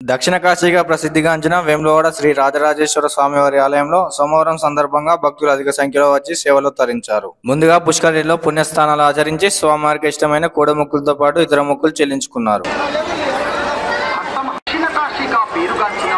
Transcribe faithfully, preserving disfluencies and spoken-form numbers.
దక్షిణ కాశీగా ప్రసిద్ధిగాంచిన వేములవాడ శ్రీ రాజరాజేశ్వర స్వామివారి ఆలయంలో సోమవారం సందర్భంగా భక్తులు అధిక సంఖ్యలో వచ్చి సేవలు తరించారు. ముందుగా పుష్కరిణిలో పుణ్యస్నానాలు ఆచరించి స్వామివారికి ఇష్టమైన కోడముక్కులతో పాటు ఇతర మొక్కులు చెల్లించుకున్నారు. దక్షిణ కాశీగా పేరుగాంచిన